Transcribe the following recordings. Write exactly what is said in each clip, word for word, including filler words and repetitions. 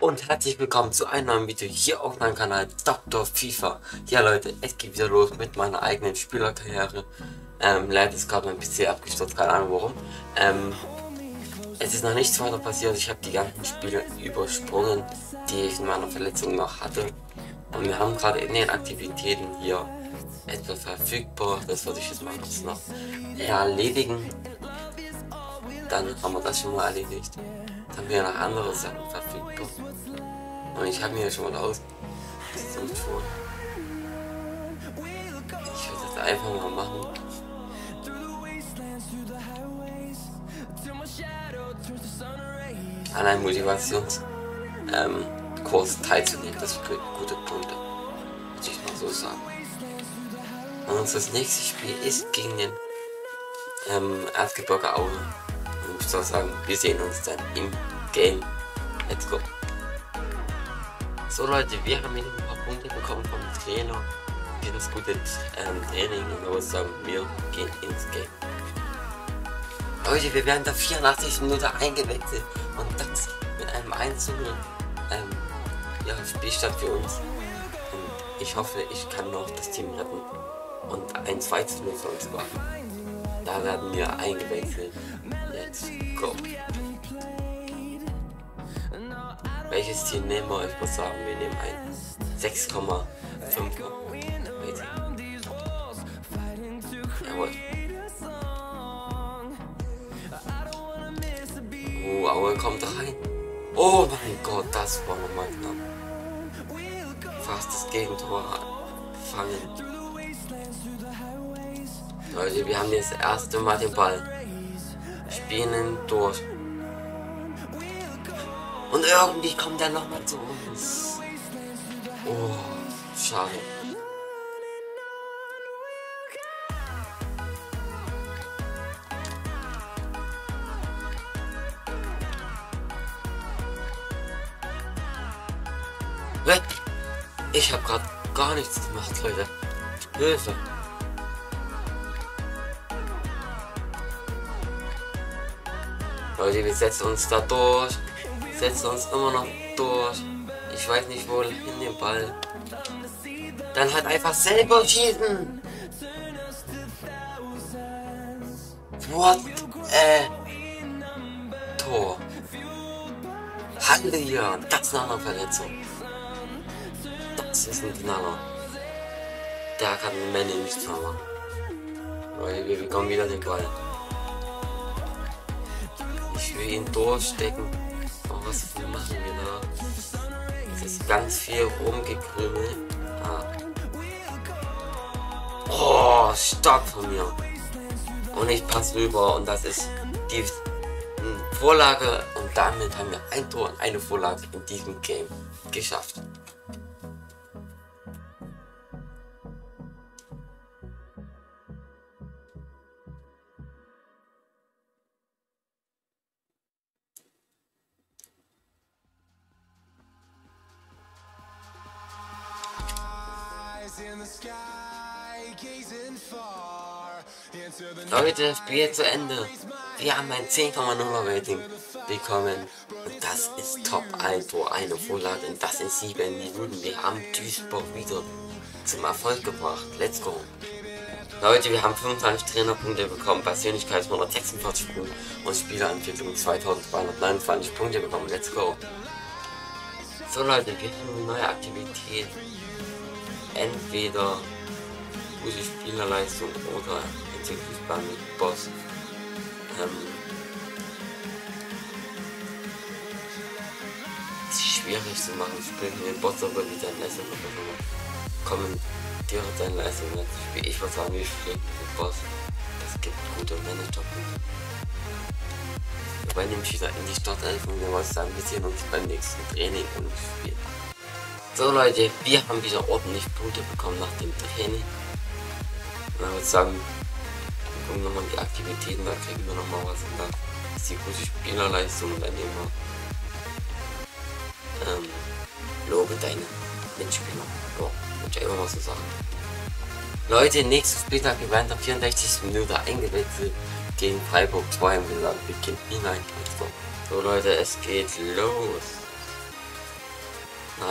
Und herzlich willkommen zu einem neuen Video hier auf meinem Kanal Doktor FIFA. Ja Leute, es geht wieder los mit meiner eigenen Spielerkarriere. Ähm, leider ist gerade mein P C abgestürzt, keine Ahnung warum. Ähm, es ist noch nichts weiter passiert, ich habe die ganzen Spiele übersprungen, die ich in meiner Verletzung noch hatte. Und wir haben gerade in den Aktivitäten hier etwas verfügbar, das würde ich jetzt mal kurz noch erledigen. Dann haben wir das schon mal erledigt. Dann haben wir noch andere Sachen verfügbar. Und ich habe mir schon mal aus. vor. Ich würde das einfach mal machen. An einem Motivationskurs ähm, teilzunehmen, das sind gute Punkte. Muss ich mal so sagen. Und unser nächstes Spiel ist gegen den ähm, Erzgebirge Aue. Und ich soll sagen, wir sehen uns dann im Game. Let's go. So Leute, wir haben hier ein paar Punkte bekommen vom Trainer. Für das gute ähm, Training. Und ich würde sagen, wir gehen ins Game. Leute, wir werden der vierundachtzigsten Minute eingewechselt. Und das mit einem eins zu null ähm, ja, Spielstand für uns. Und ich hoffe, ich kann noch das Team retten. Und ein zwei zu null für uns machen. Da werden wir eingewechselt. Let's go. Welches Team nehmen wir? Ich muss sagen, wir nehmen ein sechs Komma fünf Rating. Jawohl. Oh, Aue kommt rein. Oh mein Gott, das war nochmal knapp. Fast das Gegentor fangen. Leute, wir haben jetzt das erste Mal den Ball. Spielen durch. Und irgendwie kommt er nochmal zu uns. Oh, schade. Ich habe gerade gar nichts gemacht, Leute. Hilfe. Leute, wir setzen uns da durch. Setzen uns immer noch durch. Ich weiß nicht wohin den Ball. Dann halt einfach selber schießen. What? Äh. Tor. Halleluja. Das ist eine Verletzung. Das ist ein Knaller. Da kann ein Mann nichts mehr machen. Leute, wir bekommen wieder den Ball. Ich will ihn durchstecken. Oh, was machen wir da? Es ist ganz viel rumgekrümelt. Ah. Oh, stark von mir. Und ich passe rüber und das ist die Vorlage. Und damit haben wir ein Tor und eine Vorlage in diesem Game geschafft. Leute, das Spiel zu Ende. Wir haben ein zehn Komma null Rating bekommen. Und das ist top. Ein Tor, eine Vorlage. Und das in sieben Minuten. Wir haben Duisburg wieder zum Erfolg gebracht. Let's go. Leute, wir haben fünfundzwanzig Trainerpunkte bekommen. Persönlichkeit hundertsechsundvierzig Punkte. Und Spielerentwicklung zweitausendzweihundertneunundzwanzig Punkte bekommen. Let's go. So Leute, wir haben eine neue Aktivität. Entweder gute Spielerleistung oder Entwicklungsplan mit Boss. Ähm, es ist schwierig zu machen. Spielen den Boss aber wie deine Leistung kommentiere deine Leistung. Ich würde sagen, wir spielen den Boss. Das gibt gute Managerpunkte. Wir übernehmen wieder in die Startelf und wir wollen sagen, wir sehen uns beim nächsten Training und Spiel. So Leute, wir haben wieder ordentlich Punkte bekommen nach dem Training. Und ich würde sagen, wir gucken nochmal die Aktivitäten, da kriegen wir nochmal was und dann ist die gute Spielerleistung und dann nehmen wir ähm, lobe deine Mitspieler. Ja, würde ich einfach mal so sagen. Leute, nächstes Spieltag, wir werden der vierundsechzigsten Minute eingewechselt gegen Freiburg zwei haben wir gesagt, beginnt hinein. So Leute, es geht los.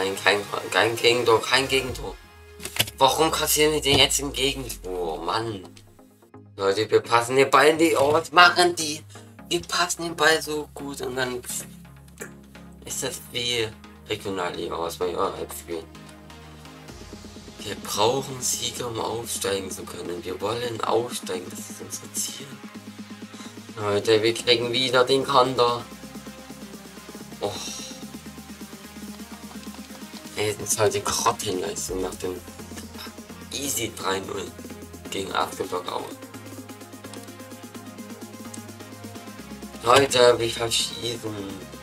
Nein, kein, kein Gegentor, kein Gegentor. Warum kassieren wir den jetzt im Gegentor? Mann. Leute, wir passen den Ball in die... Oh, was machen die? Wir passen den Ball so gut und dann ist das wie Regionalliga, was wir ja halt spielen. Wir brauchen Sieger, um aufsteigen zu können. Wir wollen aufsteigen, das ist unser Ziel. Leute, wir kriegen wieder den Kanter. Oh. Ey, das ist halt die Grottenleistung nach dem Easy drei null gegen Apfelberg Aue. Leute, wir verschießen.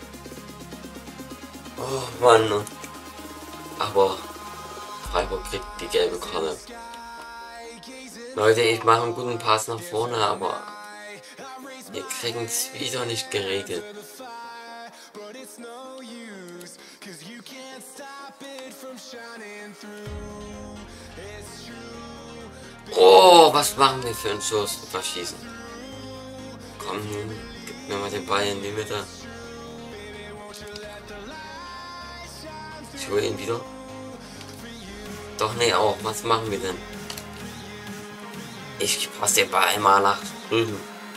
Oh Mann. Aber Freiburg kriegt die gelbe Karte. Leute, ich mache einen guten Pass nach vorne, aber wir kriegen es wieder nicht geregelt. Oh, was machen wir für einen Schuss? Verschießen. Komm, gib mir mal den Ball in die Mitte. Ich hole ihn wieder. Doch, nee, auch. Was machen wir denn? Ich passe den Ball einmal nach drüben.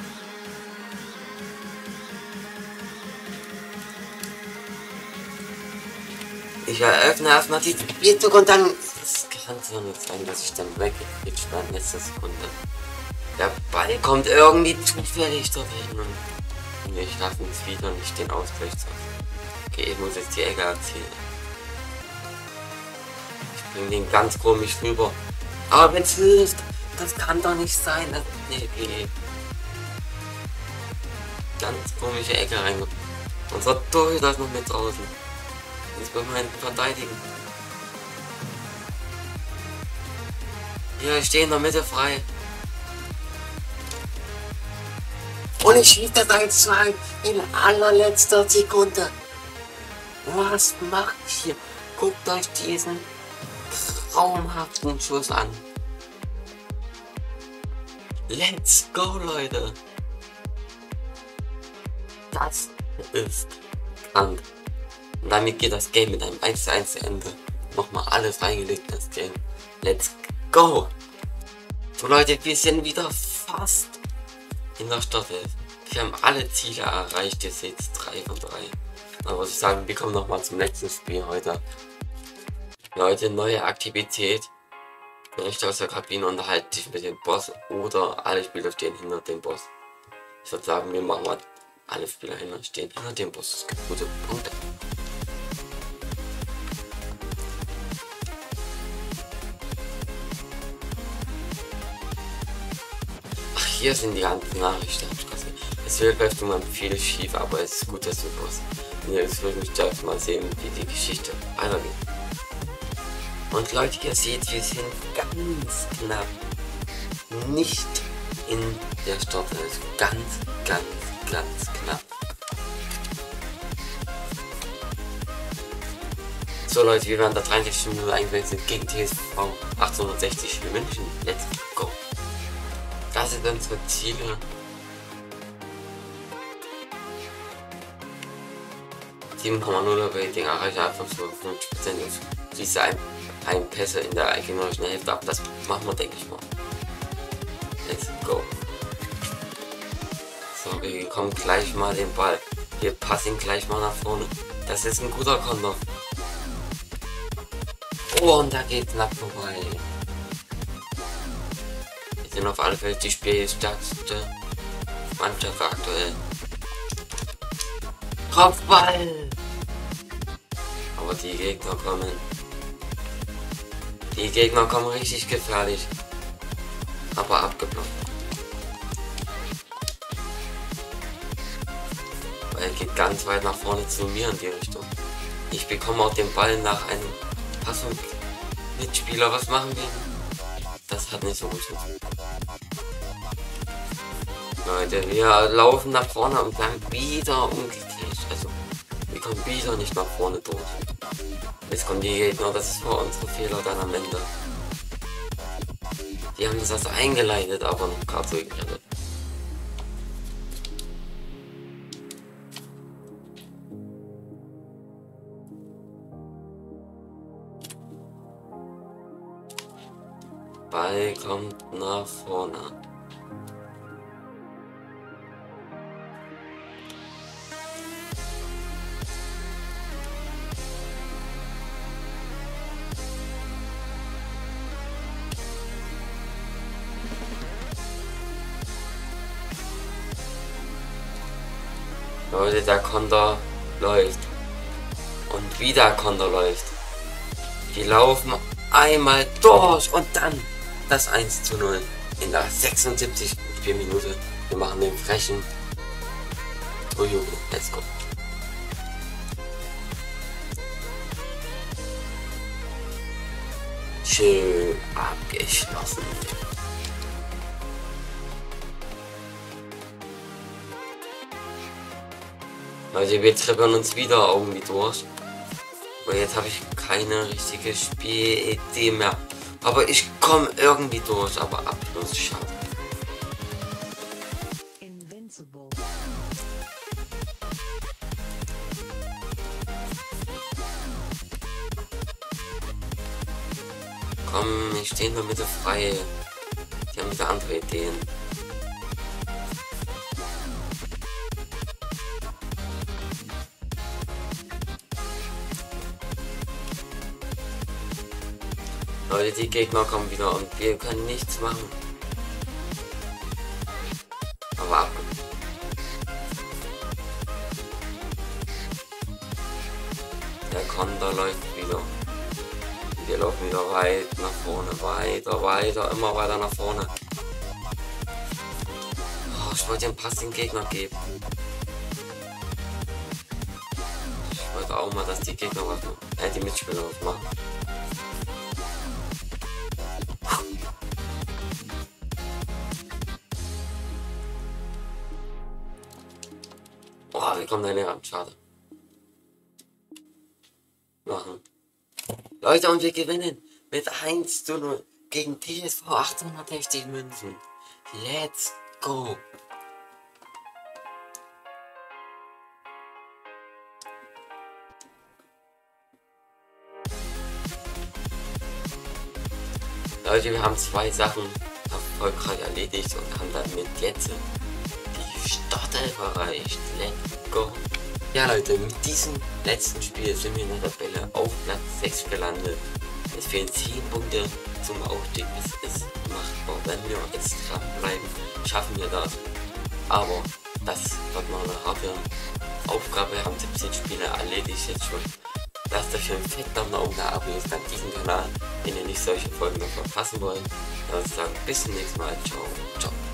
Ich eröffne erstmal die Spielzug und dann... Das kann so nicht sein, dass ich dann weggequitscht bin in letzter Sekunde. Der Ball kommt irgendwie zufällig dorthin und wir schaffen es wieder nicht, den Ausgleich zu machen. Okay, ich muss jetzt die Ecke erzielen. Ich bringe den ganz komisch rüber. Aber wenn es hilft, das kann doch nicht sein. Das, nee, nee. Ganz komische Ecke rein. Unser Torhüter ist noch mit draußen. Jetzt wollen wir ihn verteidigen. Hier, ich stehe in der Mitte frei. Und ich schieße das eins zu eins in allerletzter Sekunde. Was macht ich hier? Guckt euch diesen traumhaften Schuss an. Let's go, Leute. Das ist krank. Und damit geht das Game mit einem eins zu eins zu Ende. Nochmal alles reingelegt in das Game. Let's go. So Leute, wir sind wieder fast in der Startelf. Wir haben alle Ziele erreicht. Ihr seht drei von drei. Aber was ich sagen, wir kommen nochmal zum letzten Spiel heute. Leute, neue Aktivität. Berichte aus der Kabine, unterhalte dich mit dem Boss oder alle Spieler stehen hinter dem Boss. Ich würde sagen, wir machen mal alle Spieler hinter stehen hinter dem Boss. Es gibt gute Punkte. Ach, hier sind die ganzen Nachrichten. Es wird vielleicht immer viel schief, aber es ist gut, dass du Boss. Jetzt würde mich gleich mal sehen, wie die Geschichte weitergeht. Und Leute, ihr seht, wir sind ganz knapp nicht in der Startelf. Ganz, ganz, ganz knapp. So Leute, wir werden da dreiundsechzig Minuten eingewechselt gegen T S V achtzehnhundertsechzig für München. Let's go. Das sind unsere Ziele. sieben Komma null Rating erreiche einfach so fünfzig Prozent diese ein, ein Pässe in der gegnerischen Hälfte ab. Das machen wir, denke ich mal. Let's go. So, wir bekommen gleich mal den Ball. Wir passen gleich mal nach vorne. Das ist ein guter Konter. Oh, und da geht knapp vorbei. Wir sind auf alle Fälle die spielstärkste Mannschaft aktuell. Kopfball! Aber die Gegner kommen. Die Gegner kommen richtig gefährlich. Aber abgeblockt. Weil er geht ganz weit nach vorne zu mir in die Richtung. Ich bekomme auch den Ball nach einem Pass und Mitspieler. Was machen wir? Das hat nicht so gut funktioniert. Leute, wir laufen nach vorne und dann wieder umgekehrt. Also, wir kommen wieder nicht nach vorne durch. Jetzt kommen die Gegner, das war unsere Fehler dann am Ende. Die haben das also eingeleitet, aber noch gerade so gerettet. Ball kommt nach vorne. Leute, der Konter läuft. Und wieder Konter läuft. Die laufen einmal durch und dann das eins zu null in der sechsundsiebzigsten Spielminute. Wir machen den frechen Toyogo. Let's go. Schön abgeschlossen. Leute, wir trippeln uns wieder irgendwie durch. Aber jetzt habe ich keine richtige Spielidee mehr. Aber ich komme irgendwie durch, aber Abschluss schade. Invincible. Komm, ich stehe in der Mitte frei. Die haben wieder andere Ideen. Leute, die Gegner kommen wieder und wir können nichts machen. Aber ab. Der Konter läuft wieder. Wir laufen wieder weit nach vorne, weiter, weiter, immer weiter nach vorne. Oh, ich wollte den Pass den Gegner geben. Ich wollte auch mal, dass die Gegner was machen. Äh, die Mitspieler was machen. Oh, wir kommen da näher ran, schade. Machen. Leute, und wir gewinnen mit eins zu null gegen T S V achthundertsechzig München. Let's go. Leute, wir haben zwei Sachen erfolgreich erledigt und haben damit jetzt die Startelf erreicht. Let's go. Ja Leute, mit diesem letzten Spiel sind wir in der Tabelle auf Platz sechs gelandet. Es fehlen zehn Punkte zum Aufstieg. Es ist machbar. Wenn wir jetzt dranbleiben, schaffen wir das. Aber das wird noch eine harte Aufgabe. Wir haben siebzehn Spiele erledigt jetzt schon. Lasst euch einen fetten Daumen nach oben da, abonniert dann diesen Kanal, wenn ihr nicht solche Folgen noch verpassen wollt. Dann würde ich sagen, bis zum nächsten Mal. Ciao. Ciao.